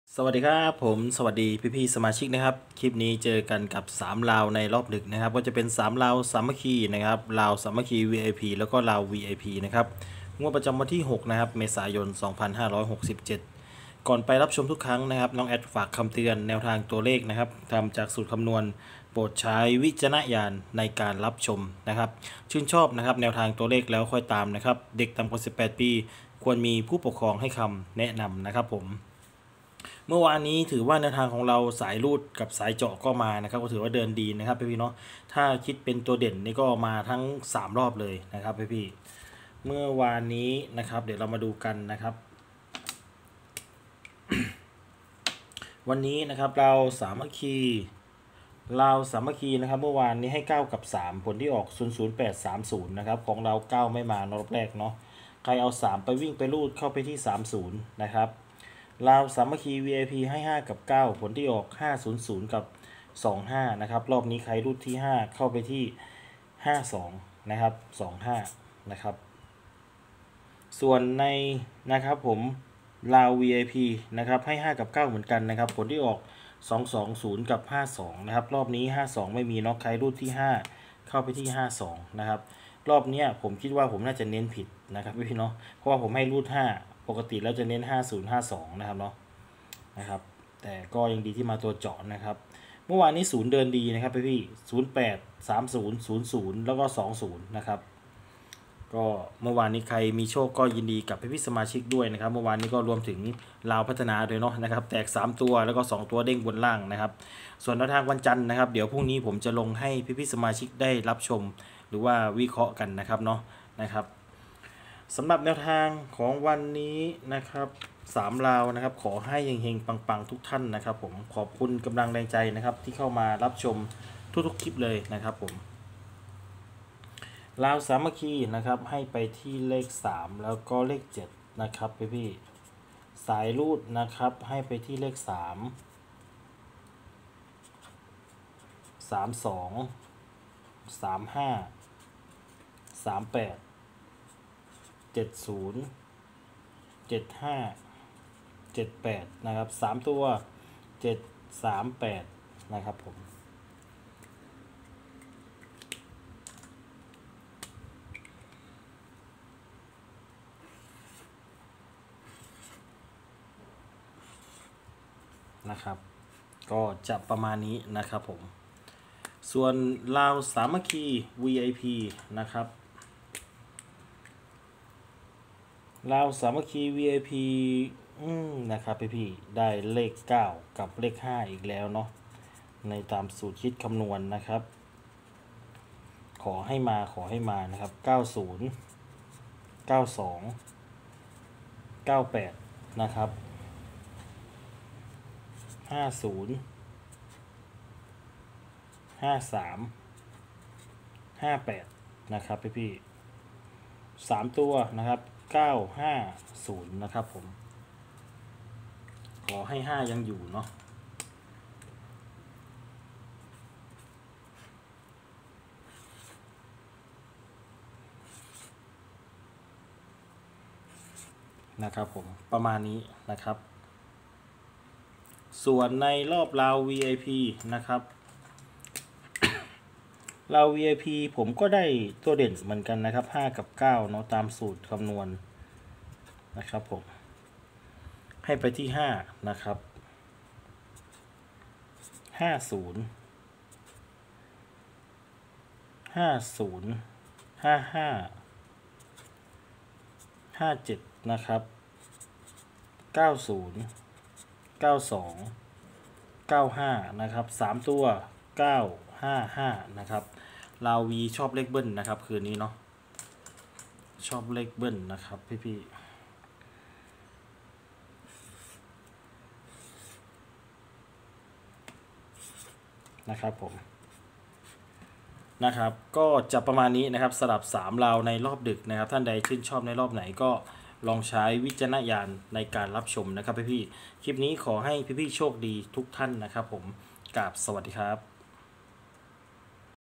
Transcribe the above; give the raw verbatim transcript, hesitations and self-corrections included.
สวัสดีครับผมสวัสดีพี่ๆสมาชิกนะครับคลิปนี้เจอกันกับสามลาวในรอบดึกนะครับก็จะเป็นสามลาวสามัคคีนะครับลาวสามัคคี วี ไอ พี แล้วก็ลาว วี ไอ พี นะครับงวดประจำวันที่หกนะครับเมษายนสองพันห้าร้อยหกสิบเจ็ดก่อนไปรับชมทุกครั้งนะครับน้องแอดฝากคำเตือนแนวทางตัวเลขนะครับทำจากสูตรคำนวณโปรดใช้วิจารณญาณในการรับชมนะครับชื่นชอบนะครับแนวทางตัวเลขแล้วค่อยตามนะครับเด็กต่ำกว่าสิบแปดปีควรมีผู้ปกครองให้คำแนะนำนะครับผมเมื่อวานนี้ถือว่าแนวทางของเราสายรูดกับสายเจาะก็มานะครับก็ถือว่าเดินดีนะครับพี่ๆเนาะถ้าคิดเป็นตัวเด่นนี่ก็มาทั้งสามรอบเลยนะครับพี่ๆเมื่อวานนี้นะครับเดี๋ยวเรามาดูกันนะครับ วันนี้นะครับเราสามัคคีเราสามัคคีนะครับเมื่อวานนี้ให้เก้ากับสามผลที่ออกศูนย์ ศูนย์ แปด สาม ศูนย์นะครับของเราเก้าไม่มารอบแรกเนาะใครเอาสามไปวิ่งไปรูดเข้าไปที่สามสิบนะครับลาวสามัคคี วี ไอ พี ให้ห้ากับเก้าผลที่ออกห้าศูนย์ ศูนย์กับสองห้านะครับรอบนี้ใครรูดที่ห้าเข้าไปที่ห้าสองนะครับสองห้านะครับส่วนในนะครับผมลาว วี ไอ พี นะครับให้ห้ากับเก้าเหมือนกันนะครับผลที่ออกสองสองศูนย์กับห้าสองนะครับรอบนี้ห้าสองไม่มีน็อกใครรูดที่ห้าเข้าไปที่ห้าสองนะครับรอบนี้ผมคิดว่าผมน่าจะเน้นผิดนะครับพี่เนาะเพราะว่าผมให้รูดห้าปกติแล้วจะเน้นห้าศูนย์ ห้าสองนะครับเนาะนะครับแต่ก็ยังดีที่มาตัวเจาะนะครับเมื่อวานนี้ศูนย์เดินดีนะครับพี่พี่ศูนย์แปด สามศูนย์ ศูนย์ ศูนย์แล้วก็สองศูนย์นะครับก็เมื่อวานนี้ใครมีโชคก็ยินดีกับพี่ๆสมาชิกด้วยนะครับเมื่อวานนี้ก็รวมถึงลาวพัฒนาด้วยเนาะนะครับแตกสามตัวแล้วก็สองตัวเด้งบนล่างนะครับส่วนแนวทางวันจันทร์นะครับเดี๋ยวพรุ่งนี้ผมจะลงให้พี่ๆสมาชิกได้รับชมหรือว่าวิเคราะห์กันนะครับเนาะนะครับสำหรับแนวทางของวันนี้นะครับสามลาวนะครับขอให้เฮงๆปังๆทุกท่านนะครับผมขอบคุณกำลังแรงใจนะครับที่เข้ามารับชมทุกๆคลิปเลยนะครับผมลาวสามัคคีนะครับให้ไปที่เลขสามแล้วก็เลขเจ็ดนะครับพี่พี่สายรูดนะครับให้ไปที่เลขสาม สามสอง สามห้า สามแปด เจ็ดศูนย์ เจ็ดห้า เจ็ดแปดนะครับสามตัวเจ็ด สาม แปดนะครับผมนะครับก็จะประมาณนี้นะครับผมส่วนลาวสามัคคี วี ไอ พี นะครับลาวสามัคคี วี ไอ พี อืมนะครับพี่พี่ได้เลขเก้ากับเลขห้าอีกแล้วเนาะในตามสูตรคิดคำนวณนะครับขอให้มาขอให้มานะครับเก้าศูนย์ เก้าสอง เก้าแปดนะครับห้าศูนย์ ห้าสาม ห้าแปดนะครับพี่พี่สามตัวนะครับเก้าห้าศูนย์นะครับผมขอให้ห้ายังอยู่เนาะนะครับผมประมาณนี้นะครับส่วนในรอบราว วี ไอ พี นะครับเรา วี ไอ พี ผมก็ได้ตัวเด่นเหมือนกันนะครับห้ากับเก้าเนาะตามสูตรคำนวณนะครับผมให้ไปที่ห้านะครับห้าศูนย์ ห้าศูนย์ ห้าห้า ห้าเจ็ดนะครับเก้าศูนย์ เก้าสอง เก้าห้านะครับสามตัวเก้าห้าห้านะครับลาววีชอบเลขเบิ้ลนะครับคืนนี้เนาะชอบเลขเบิ้ลนะครับพี่ๆนะครับผมนะครับก็จะประมาณนี้นะครับสลับสามลาวในรอบดึกนะครับท่านใดชื่นชอบในรอบไหนก็ลองใช้วิจารณญาณในการรับชมนะครับพี่ๆคลิปนี้ขอให้พี่ๆโชคดีทุกท่านนะครับผมกราบสวัสดีครับ